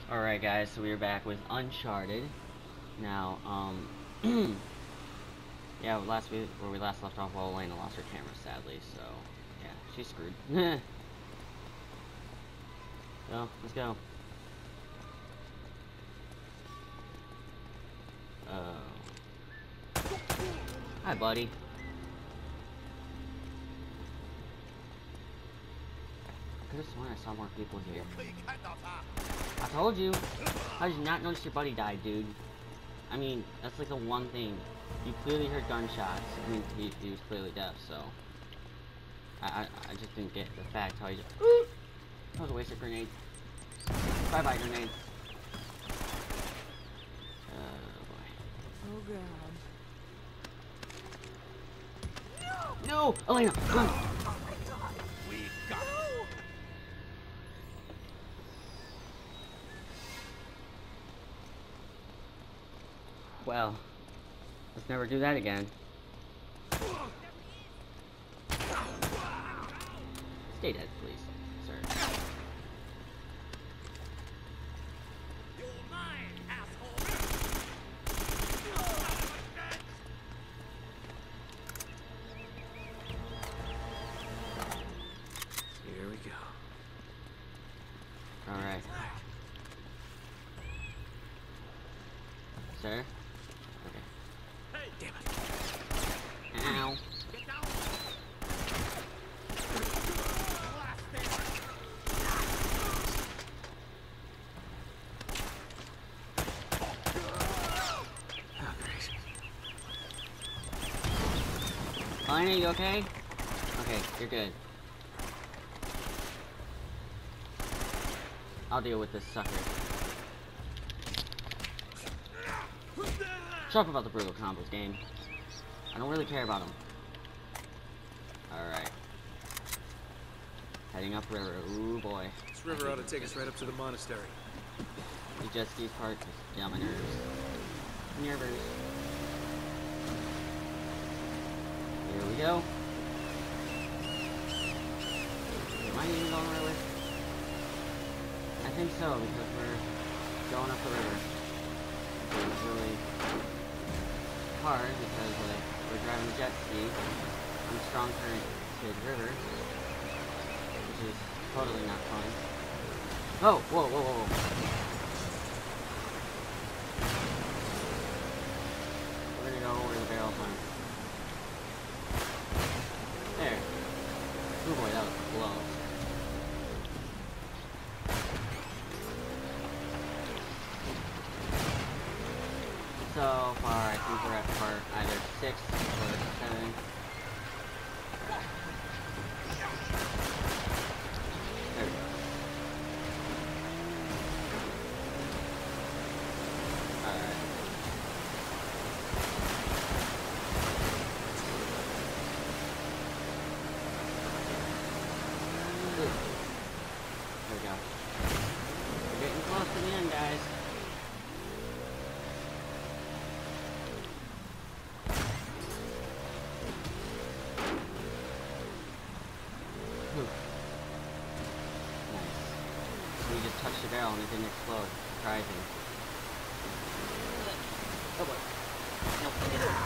Alright guys, so we're back with Uncharted. Now, yeah, last week, where we last left off, Elena lost her camera, sadly, so, yeah, she's screwed. So, let's go. Hi, buddy. I could've sworn I saw more people here. I told you! How did you not notice your buddy died, dude? I mean, that's like the one thing. You clearly heard gunshots. I mean, he was clearly deaf, so... I just didn't get the fact how he just... Ooh! That was a wasted grenade. Bye-bye, grenade. Oh, boy. Oh, God. No! Elena, run! We got it. Well, let's never do that again. Stay dead, please, sir. You're mine, asshole. Here we go. Alright. Sir? Okay. Hey, Damn it. Ow. get down. Blast it. Oh, great. Elena, you okay? Okay, you're good. I'll deal with this sucker. Shut up about the brutal combos game. I don't really care about them. Alright. Heading upriver. Ooh boy. This river ought to take us right up to the monastery. The jet ski part just get on my nerves. Nervous. Here we go. Am I even going right way? I think so, because we're going up the river. It's really hard because we're driving a jet ski on strong current to the river, which is totally not fun. Oh, whoa, whoa, whoa, whoa. We're gonna go where the barrel's on. There. Oh boy, that was close. So far, I think we're at part either 6 or 7. There we go. Alright. There we go. We're getting close to the end, guys. Nice. We just touched the barrel and it didn't explode. Surprising. Oh boy. Nope.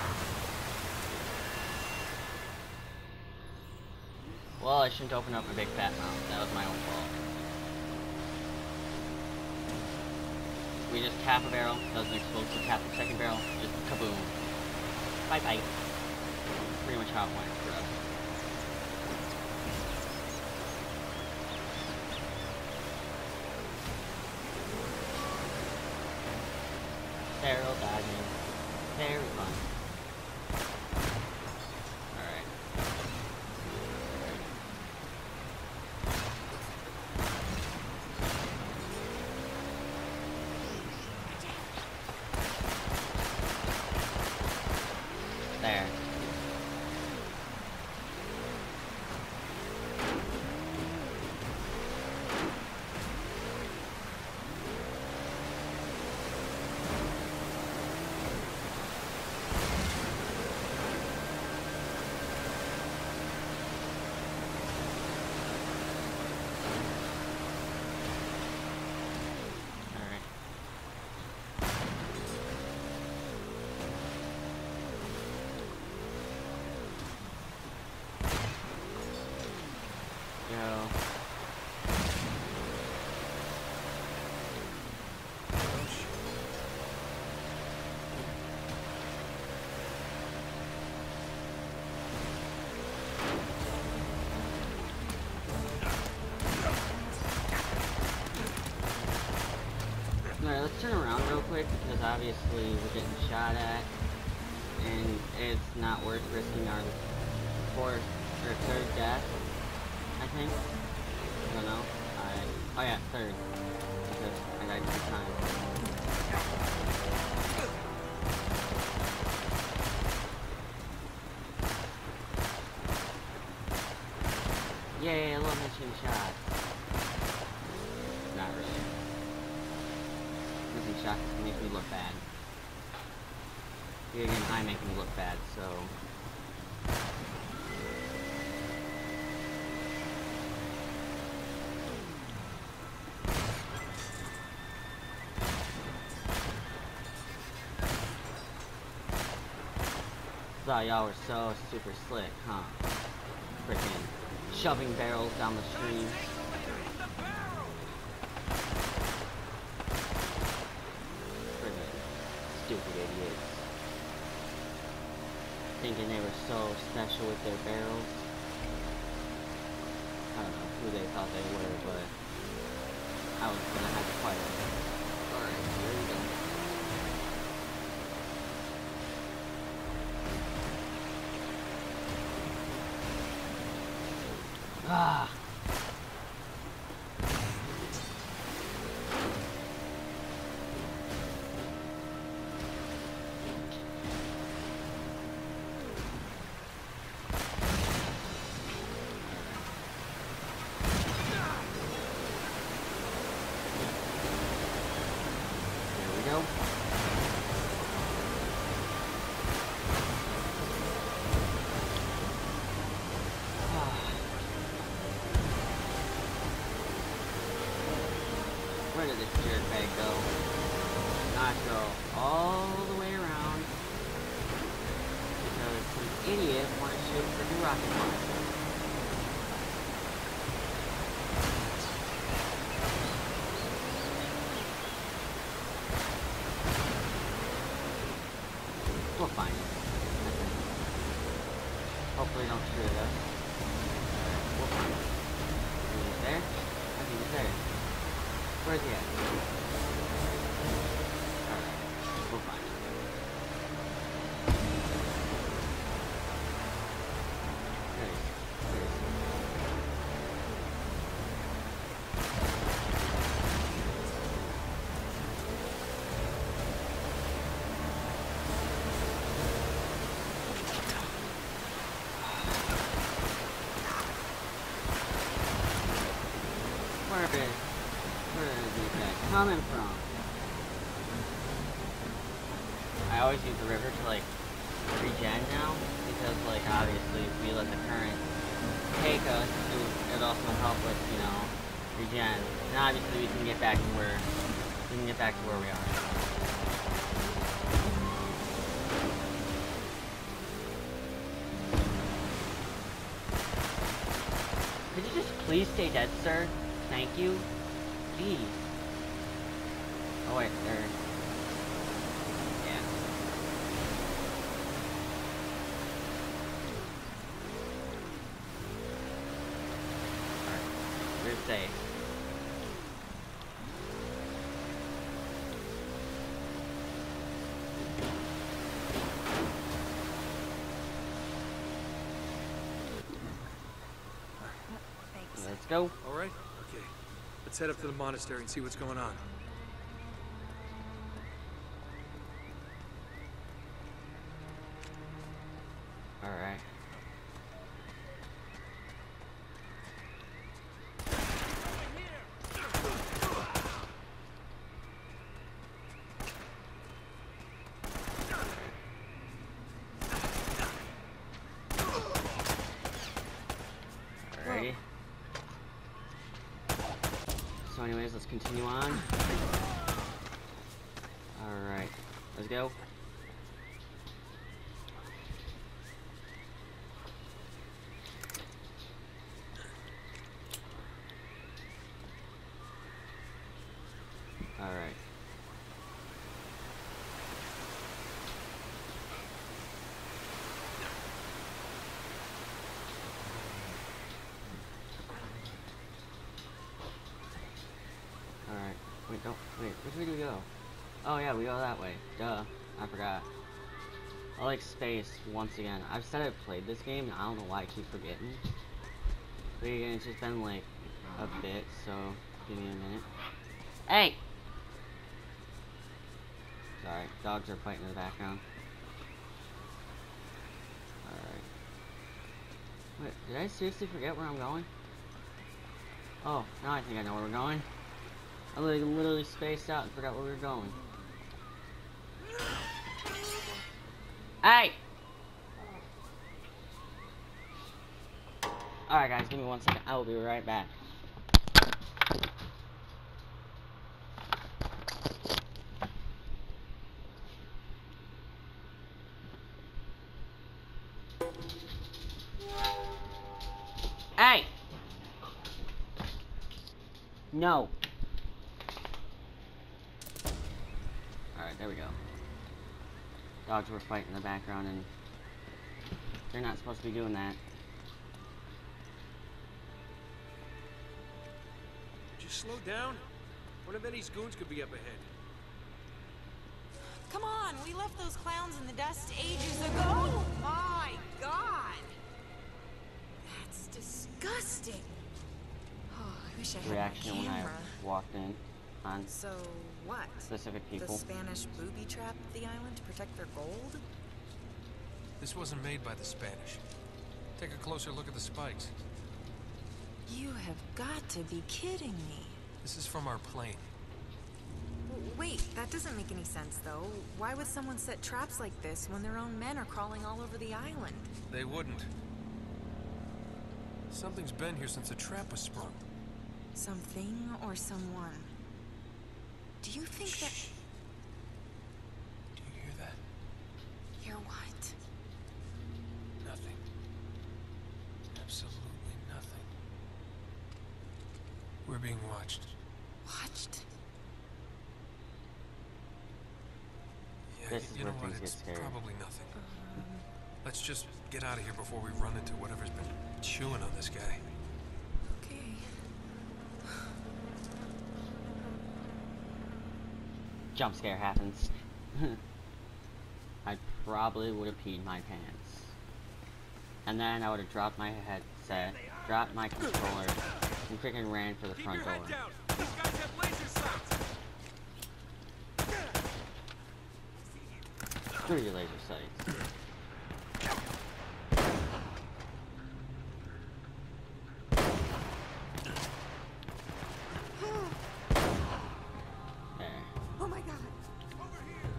Well, I shouldn't open up a big fat mouth. That was my own fault. We just tap a barrel, doesn't explode, so tap the second barrel, just kaboom. Bye bye. Pretty much how it went for us. Barrel dodging. Very fun. Alright. There. Alright, let's turn around real quick because obviously we're getting shot at and it's not worth risking our fourth or third death, I think. I don't know. Oh yeah, third. Because I died 2 times. Yay, I love missing shots. Not really. Missing shots makes me look bad. Here again, I make me look bad, so... Thought y'all were so super slick, huh? Freaking shoving barrels down the stream. Freaking stupid idiots. Thinking they were so special with their barrels. I don't know who they thought they were, but I was gonna have to fight them. Alright, here we go. Ah! There we go. Where did this jerkbag go? Not go all the way around because some idiot wanted to shoot for the rocket launcher. We'll find it. Hopefully don't shoot us. Alright, we'll find it. Is he there? I think he's there. Where's he at? Alright, we'll find him. There he is. There he is. Where is these guys coming from? I always use the river to like regen now because like obviously if we let the current take us, it also help us, you know, regen. And obviously we can get back to where we are. Could you just please stay dead, sir? Thank you. Jeez. Oh wait, there. Yeah. Alright. We're safe. Let's go. All right? Okay. Let's head up to the monastery and see what's going on. All right. Alrighty. So anyways, let's continue on. Alright, let's go. Alright. Alright. Wait, don't. Wait, which way do we go? Oh, yeah, we go that way. Duh. I forgot. I like space once again. I've said I've played this game, and I don't know why I keep forgetting. But again, it's just been like a bit, so give me a minute. Hey! Sorry, dogs are fighting in the background. Alright. Wait, did I seriously forget where I'm going? Oh, now I think I know where we're going. I literally spaced out and forgot where we were going. Hey! Alright guys, give me 1 second. I will be right back. Hey! No. Alright, there we go. Dogs were fighting in the background and they're not supposed to be doing that. Just slow down. One of Eddie's goons could be up ahead. Come on, we left those clowns in the dust ages ago. Oh my god! That's disgusting. Oh, I wish I had Reaction a when I camera. walked in on So what? specific The people. Spanish booby trapped the island to protect their gold? This wasn't made by the Spanish. Take a closer look at the spikes. You have got to be kidding me. This is from our plane. Wait, that doesn't make any sense though. Why would someone set traps like this when their own men are crawling all over the island? They wouldn't. Something's been here since the trap was sprung. Something or someone? Do you think that... Shh. Do you hear that? Hear what? Nothing. Absolutely nothing. We're being watched. Watched? Yeah, This is you where know what? things get It's scary. probably nothing. Let's just get out of here before we run into whatever's been chewing on this guy. Okay. Jump scare happens. I probably would have peed my pants. And then I would have dropped my headset, dropped my controller, and freaking ran for the Keep front your door. head down. These guys have laser sights. Screw your laser sights. There. Oh my god. Over here.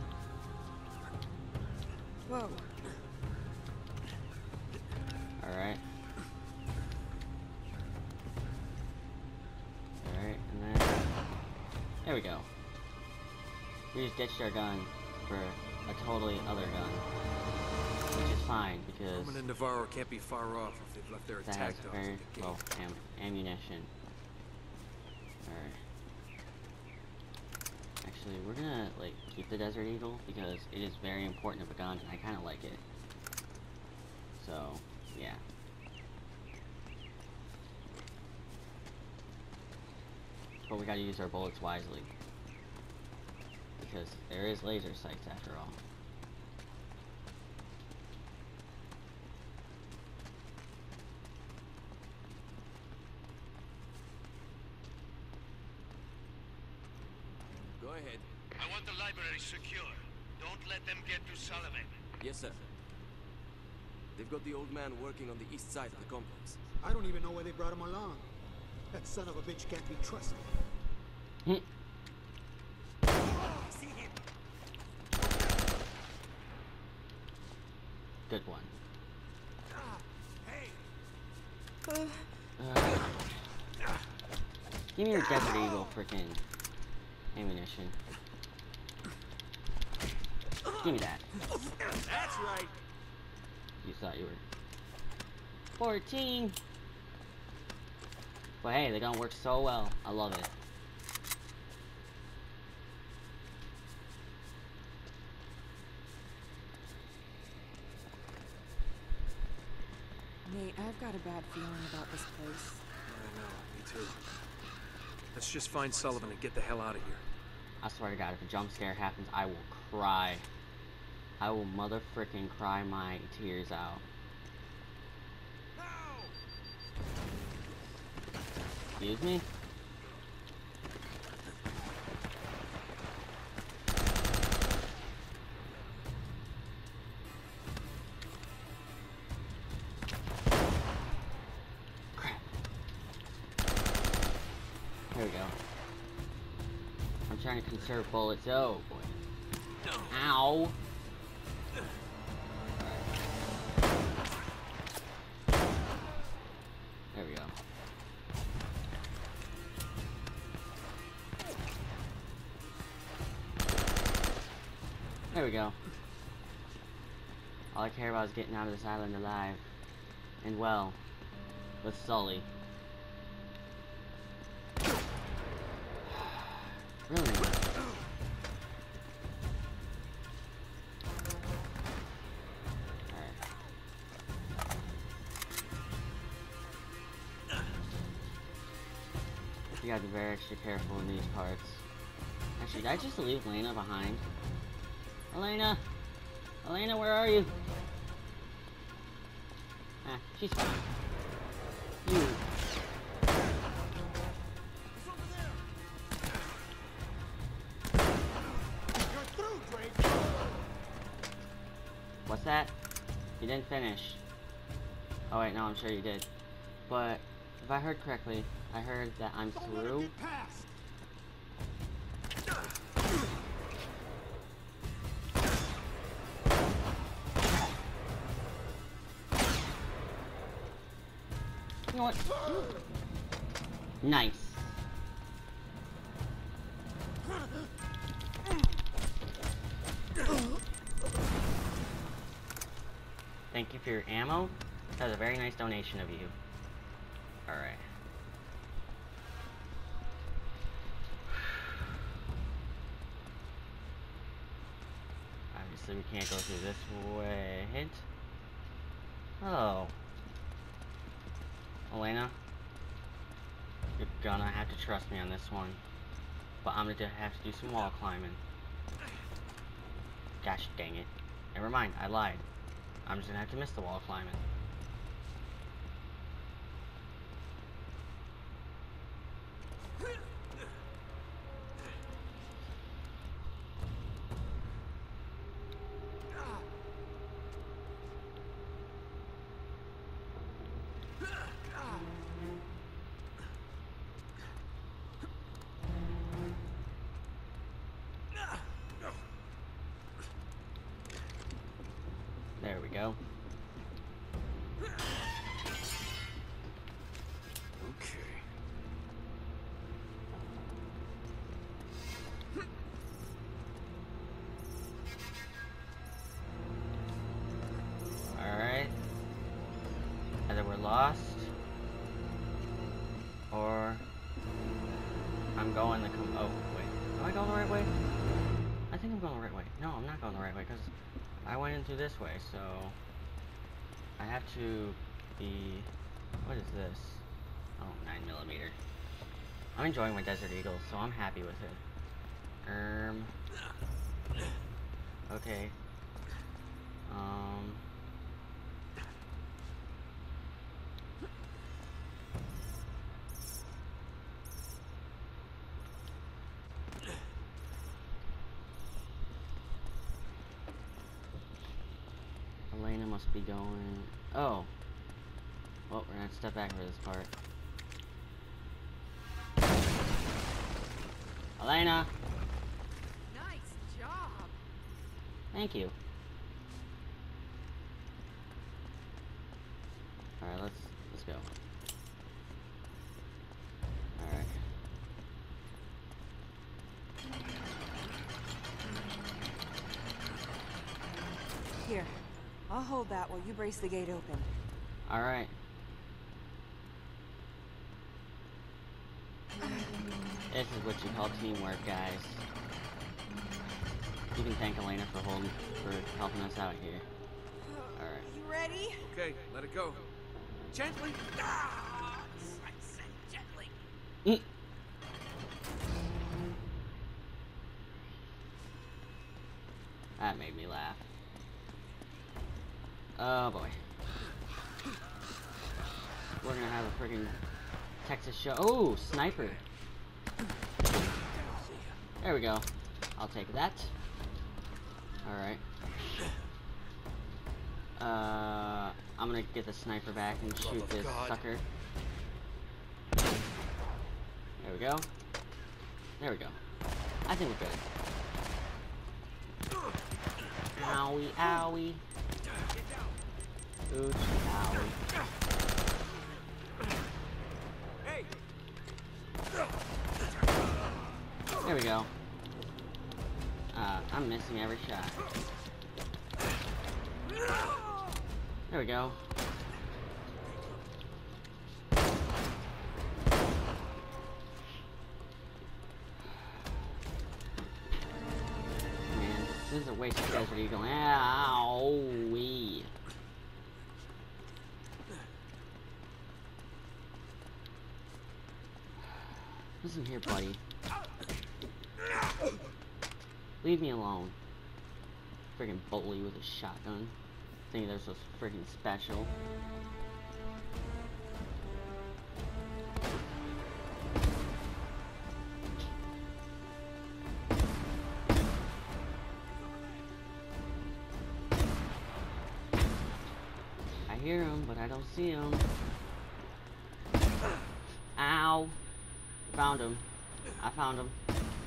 Whoa. Alright. Alright, and then... There we go. We just ditched our gun for a totally other gun. Which is fine, because Roman and Navarro can't be far off if they've left their that has attack dogs very at the gate. low ammunition. Alright. Actually, we're gonna, like, keep the Desert Eagle, because it is very important of a gun, and I kinda like it. So, yeah. But we gotta use our bullets wisely. Because there is laser sights after all. Go ahead. I want the library secure. Don't let them get to Sullivan. Yes, sir. They've got the old man working on the east side of the complex. I don't even know why they brought him along. That son of a bitch can't be trusted. See him. Good one. Hey. Give me your Desert Eagle freaking ammunition. Give me that. That's right. You thought you were 14. But hey, the gun works so well. I love it. Nate, I've got a bad feeling about this place. I know, me too. Let's just find Sullivan and get the hell out of here. I swear to God, if a jump scare happens, I will cry. I will mother-frickin' cry my tears out. Excuse me? Crap. Here we go. I'm trying to conserve bullets. Oh, boy. Ow! There we go. There we go. All I care about is getting out of this island alive. And well, with Sully. Really? You gotta be very extra careful in these parts. Actually, did I just leave Lena behind? Elena! Elena, where are you? Ah, she's fine. You. You're through, Drake. What's that? You didn't finish. Oh wait, no, I'm sure you did. But, if I heard correctly, I heard that I'm Don't let her through. get past. You know what? Nice. Thank you for your ammo. That was a very nice donation of you. Alright. Obviously we can't go through this way. Hint. Oh. Elena, you're gonna have to trust me on this one. But I'm gonna have to do some wall climbing. Gosh dang it. Never mind, I lied. I'm just gonna have to miss the wall climbing. There we go. Okay. Alright. Either we're lost, or I'm going the oh, wait. Am I going the right way? I think I'm going the right way. No, I'm not going the right way, because I went into this way, so I have to be... What is this? Oh, 9mm. I'm enjoying my Desert Eagle, so I'm happy with it. Okay. Elena must be going... Oh. Well, we're gonna have to step back for this part. Elena! Nice job. Thank you. Alright, let's go. Alright. Here, I'll hold that while you brace the gate open. Alright. This is what you call teamwork, guys. You can thank Elena for helping us out here. Alright. You ready? Okay, let it go. Gently. I said gently. That made me laugh. Oh boy. We're gonna have a freaking Texas show. Oh, sniper. There we go. I'll take that. Alright. I'm gonna get the sniper back and shoot this sucker. There we go. There we go. I think we're good. Owie, owie. Ooch, owie. Hey! There we go. I'm missing every shot. There we go. Man, this is a waste of Desert Eagle. Owie. Listen here, buddy. Leave me alone. Friggin' bully with a shotgun. Thinking they're so friggin' special. I hear him, but I don't see him. Ow! Found him. I found him.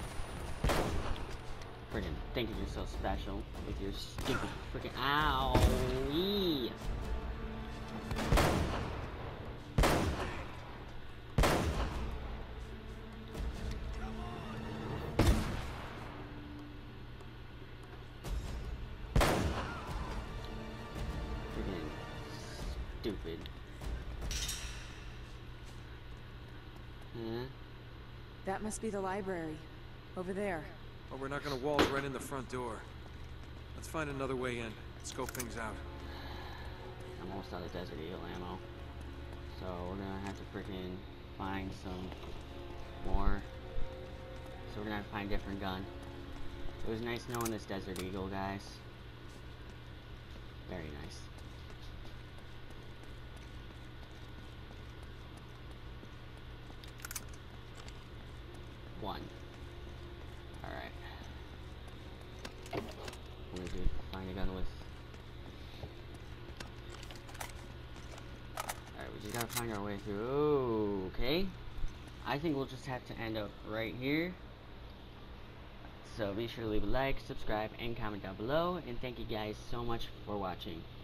Friggin' thinking you're so special with your stupid friggin' owie. Friggin' stupid. Huh? That must be the library. Over there. Well, we're not gonna waltz right in the front door. Let's find another way in. Scope things out. I'm almost out of Desert Eagle ammo. So we're gonna have to freaking find some more. So we're gonna have to find a different gun. It was nice knowing this Desert Eagle, guys. Very nice. One. Alright. What did we find a gun with? Alright, we just gotta find our way through. Okay. I think we'll just have to end up right here. So be sure to leave a like, subscribe, and comment down below. And thank you guys so much for watching.